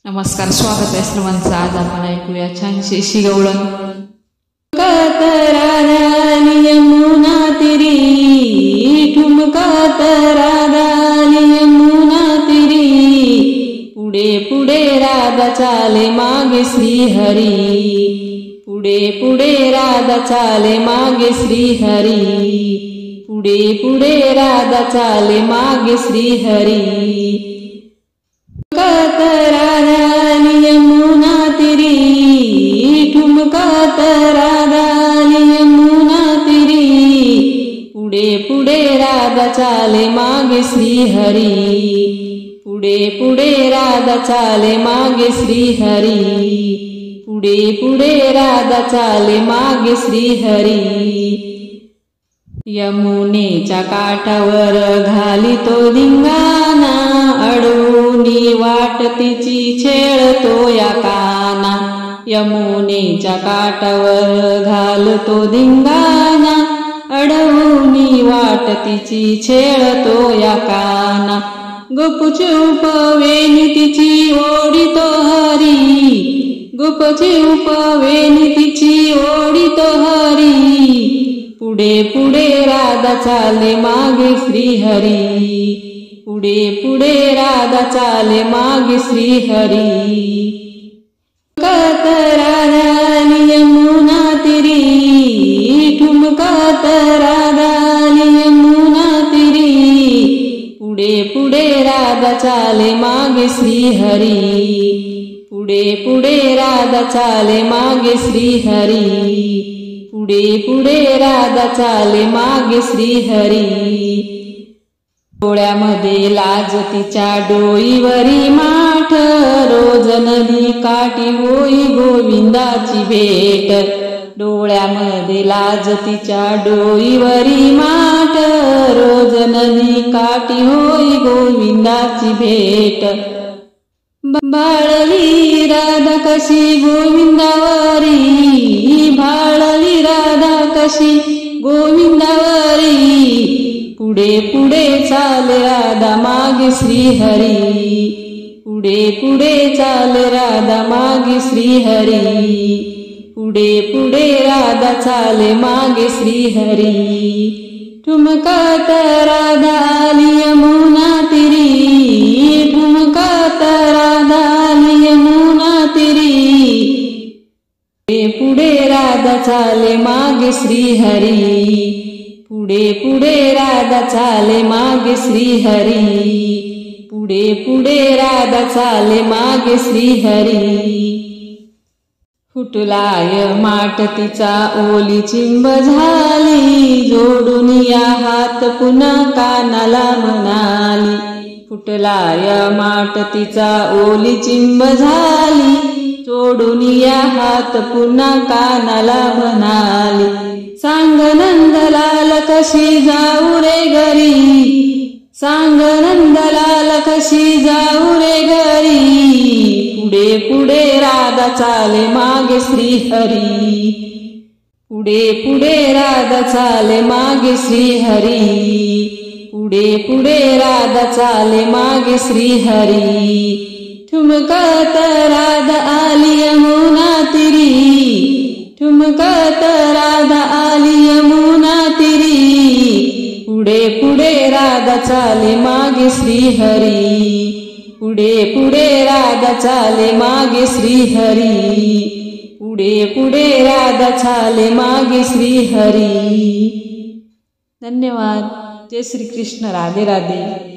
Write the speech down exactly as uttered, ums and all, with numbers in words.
नमस्कार, स्वागत आहे सर्वांचं। आज आपण ऐकूया छानशी अशी गवळण। यमुना तिरी ठुमका राधाली यमुना तिरी, पुढे पुढे राधा चाले मागे श्रीहरी, पुढे पुढे राधा चाले मागे श्रीहरी, पुढे पुढे राधा चाले मागे श्रीहरी। राधाली यमुना तिरी ठुमका राधाली यमुना तिरी, पुढे पुढे राधा चाले मागे श्रीहरी, पुढे पुढे राधा चाले मागे श्रीहरी, पुढे पुढे राधा चाले मागे श्रीहरी। यमुनेच्या काठावर घाली तो धिंगाणा, अडवूनी वाट तिची छेळतो या काना, यमुनेच्या काठावर घालतो धिंगाणा, अडवूनी वाट तिची छेळतो या काना। गुपचूप वेणी तिची ओढीतो हरी, गुपचूप वेणी तिची ओढीतो हरी, पुढे पुढे राधा चाले मागे श्रीहरी, पुढे पुढे राधा चाले मागे श्रीहरी। राधाली यमुना तिरी ठुमका राधाली यमुना तिरी, पुढे पुढे राधा चाले मागे श्रीहरी, पुढे पुढे राधा चाले मागे श्रीहरी, पुढे पुढे राधा चाले मागे श्रीहरी। डोळ्यामध्ये लाज तिच्या डोईवरी माठ, रोज नदी काठी होई गोविंदाची भेट, डोळ्यामध्ये लाज तिच्या डोईवरी माठ, रोज नदी काठी होई गोविंदाची भेट। भाळली राधा कशी गोविंदावरी, भाळली राधा कशी गोविंदावरी, पुढे पुढे चाले राधा मागे श्रीहरी, पुढे पुढे चाले राधा मागे श्रीहरी, पुढे पुढे राधा चाले मागे श्रीहरी। ठुमका राधाली यमुना तिरी ठुमका राधाली यमुना तिरी, पुढे पुढे राधा चाले मागे श्रीहरी, पुढे पुढे राधा चाले मागे श्रीहरी, पुढे पुढे राधा चाले मागे श्रीहरी। फुटलाय माठ तिचा ओली चिंब झाली, जोडून या हात पुन्हा कानाला म्हणाली, फुटलाय माठ तिचा ओली चिंब झाली, जोडून या हात पुन्हा कानाला म्हणाली। सांग नंदलाल कशी जाऊ रे घरी, सांग नंदलाल कशी जाऊ रे घरी, पुढे पुढे राधा चाले मागे श्रीहरी, पुढे पुढे राधा चाले मागे श्रीहरी, पुढे पुढे राधा चाले मागे श्रीहरी। ठुमका राधा आली यमुना तिरी, ठुमका राधा आली यमुना तिरी, पुढे पुढे राधा चाले मागे श्रीहरी, पुढे पुढे राधा चाले मागे श्रीहरी, पुढे पुढे राधा चाले मागे श्रीहरी। धन्यवाद। जय श्री कृष्ण। राधे राधे।